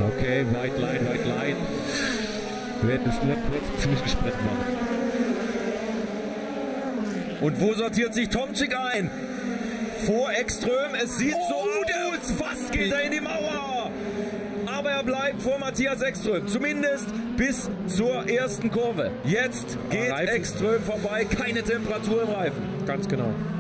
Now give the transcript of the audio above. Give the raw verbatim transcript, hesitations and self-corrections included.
Okay, White Line, White Line. Wir werden das nur kurz ziemlich Sprint machen. Und wo sortiert sich Tomczyk ein? Vor Ekström, es sieht oh, so aus, fast geht er in die Mauer. Aber er bleibt vor Matthias Ekström, zumindest bis zur ersten Kurve. Jetzt geht Ekström vorbei, keine Temperatur im Reifen. Ganz genau.